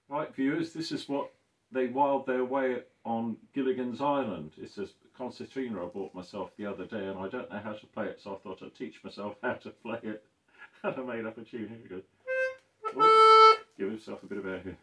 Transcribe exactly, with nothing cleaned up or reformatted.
Right, viewers, this is what they wiled their way on Gilligan's Island. It's a concertina I bought myself the other day, and I don't know how to play it, so I thought I'd teach myself how to play it. And I made up a tune. Here we go. Oh, give himself a bit of air here.